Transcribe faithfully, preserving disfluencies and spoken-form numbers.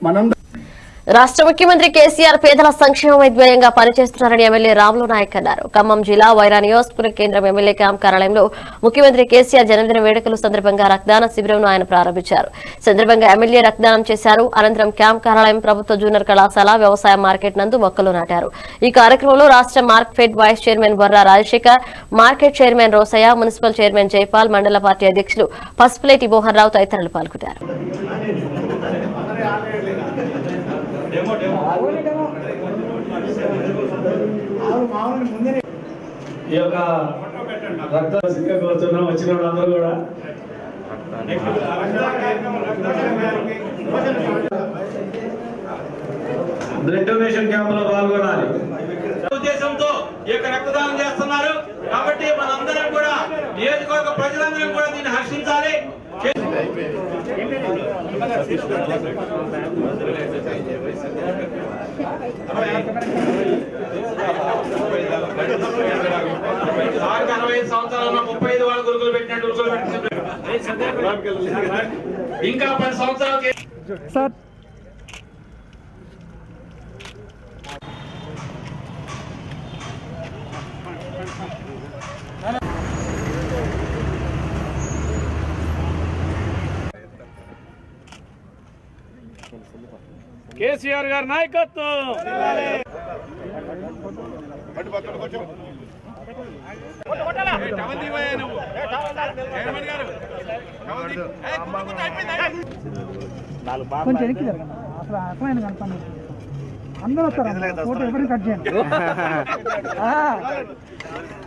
మనం రాష్ట్ర ముఖ్యమంత్రి కేసీఆర్ పేదల సంక్షేమ ధ్యేయంగా పనిచేస్తున్నారని ఎమ్మెల్యే రాములు నాయక్ అన్నారు. ఖమ్మం జిల్లా వైరా నియోజకవర్గ కేంద్రం ఎమ్మెల్యే క్యాంప్ కార్యాలయంలో ముఖ్యమంత్రి కేసీఆర్ జన్మదిన వేడుకల సందర్భంగా రక్తదాన శిబిరంను ఆయన ప్రారంభించారు. సందర్భంగా ఎమ్మెల్యే రక్తదానం చేశారు. అనంతరం క్యాంప్ కార్యాలయం ప్రభుత్వ జూనియర్ కళాశాల వ్యవసాయ మార్కెట్ నందు మొక్కలు నాటారు. ఈ కార్యక్రమంలో రాష్ట్ర market vice chairman Borra Rajasekhar, market chairman Rosaiah, municipal chairman Jaipal, మండల పార్టీ అధ్యక్షులు పసుపులేటి మోహన్ రావు తదితరులు పాల్గొన్నారు. ఈ యొక్క రక్త సిక్కకు వస్తున్నాం వచ్చిన వాళ్ళందరూ కూడా బ్లడ్ డొనేషన్ క్యాంప్ లో పాల్గొనాలి ఉద్దేశంతో ఈ యొక్క రక్తదానం చేస్తున్నారు. కాబట్టి మనందరం కూడా నియోజకవర్గ ప్రజలందరం కూడా దీన్ని హర్షించాలి. అరవై ఐదు సంవత్సరాల ముప్పై ఐదు వాళ్ళ గురుకులు పెట్టినట్టు గురుకులు పెట్టినట్టు ఇంకా పది సంవత్సరాలకి సార్ కేసీఆర్ గారి నాయకత్వం కొంచెం ఎక్కి జరగండి. అసలు అసలైన కనపండి అందరూ వస్తారు. ఫోటో ఎవరిని కట్ చేయండి.